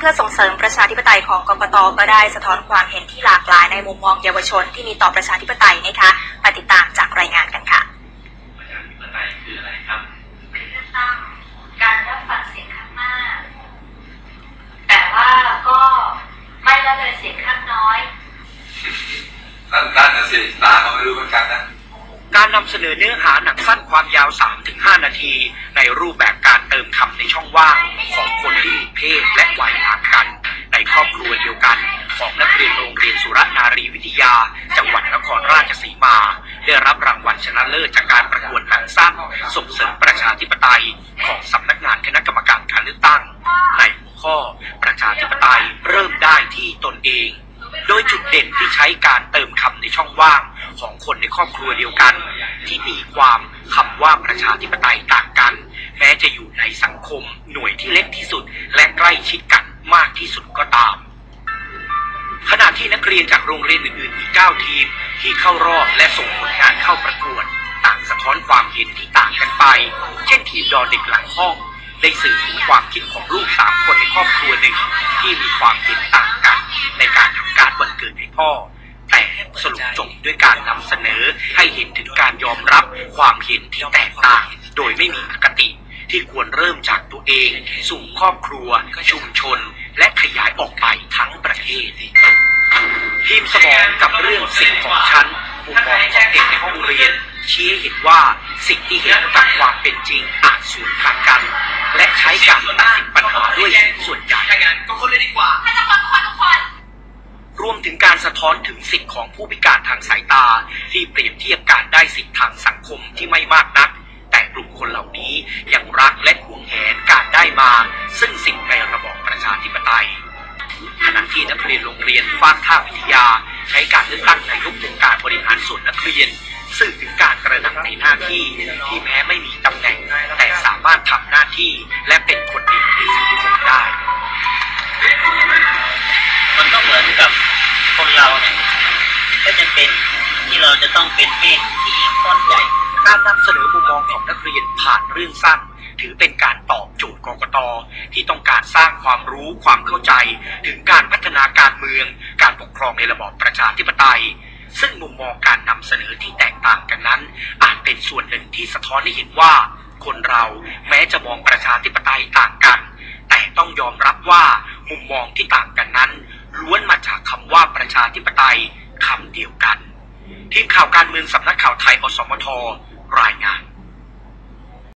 เพื่อส่งเสริมประชาธิปไตยของกกต.ก็ได้สะท้อนความเห็นที่หลากหลายในมุมมองเยาวชนที่มีต่อประชาธิปไตยนะคะมาติดตามจากรายงานกันค่ะประชาธิปไตยคืออะไรครับเป็นเลือกตั้งการรับฟังเสียงข้างมากแต่ว่าก็ไม่ละเลยเสียงข้างน้อยนั่นนะสิตาเขาไม่รู้เหมือนกันนะการนำเสนอเนื้อหาหนังสั้นความยาว 3-5 นาทีในรูปแบบการเติมคำในช่องว่างของคนที่มีเพศและวัยต่างกันในครอบครัวเดียวกันของนักเรียนโรงเรียนสุรนารีวิทยาจังหวัดนครราชสีมาได้รับรางวัลชนะเลิศจากการประกวดหนังสั้นส่งเสริมประชาธิปไตยของสำนักงานคณะกรรมการการเลือกตั้งในหัวข้อประชาธิปไตยเริ่มได้ที่ตนเองโดยจุดเด่นที่ใช้การเติมคำในช่องว่างของคนในครอบครัวเดียวกันที่มีความคำว่าประชาธิปไตยต่างกันแม้จะอยู่ในสังคมหน่วยที่เล็กที่สุดและใกล้ชิดกันมากที่สุดก็ตามขณะที่นักเรียนจากโรงเรียนอื่นๆอีก9ทีมที่เข้ารอบและส่งผลงานเข้าประกวดต่างสะท้อนความเห็นที่ต่างกันไปเช่นทีมดอเด็กหลังห้องได้สื่อถึงความคิดของลูก3คนในครอบครัวหนึ่งที่มีความเห็นต่างกันในการทำการวันเกิดให้พ่อแต่สรุปจบด้วยการนำเสนอให้เห็นถึงการยอมรับความเห็นที่แตกต่างโดยไม่มีอคติที่ควรเริ่มจากตัวเองสู่ครอบครัวชุมชนและขยายออกไปทั้งประเทศทีมสมองกับเรื่องสิ่งของฉันมุมมองของเด็กในห้องเรียนชี้เห็นว่าสิ่งที่เห็นกับความเป็นจริงอาจสวนทางกันและใช้การตัดสินปัญหาด้วยส่วนใหญ่ก็คนเลยดีกว่ารวมถึงการสะท้อนถึงสิทธิของผู้พิการทางสายตาที่เปรียบเทียบการได้สิทธิทางสังคมที่ไม่มากนักแต่กลุ่มคนเหล่านี้ยังรักและหวงแหนการได้มาซึ่งสิ่งในระบอบประชาธิปไตยขณะที่นักเรียนโรงเรียนฟากท่าวิทยาใช้การเลือกตั้งนายกองค์การบริหารส่วนนักเรียนสื่อถึงการกระทำในหน้าที่ที่แม้ไม่มีตำแหน่งแต่สามารถทำหน้าที่และเป็นคนดีในสังคมได้มันก็เหมือนกับคนเราเนี่ยก็จะเป็นที่เราจะต้องเป็นเมฆที่ก้อนใหญ่การนำเสนอมุมมองของนักเรียนผ่านเรื่องสั้นถือเป็นการตอบโจทย์กกต.ที่ต้องการสร้างความรู้ความเข้าใจถึงการพัฒนาการเมืองการปกครองในระบอบประชาธิปไตยซึ่งมุมมองการนำเสนอที่แตกต่างกันนั้นอาจเป็นส่วนหนึ่งที่สะท้อนให้เห็นว่าคนเราแม้จะมองประชาธิปไตยต่างกันแต่ต้องยอมรับว่ามุมมองที่ต่างกันนั้นล้วนมาจากคำว่าประชาธิปไตยคำเดียวกันทีมข่าวการเมืองสำนักข่าวไทยอสมทรายงาน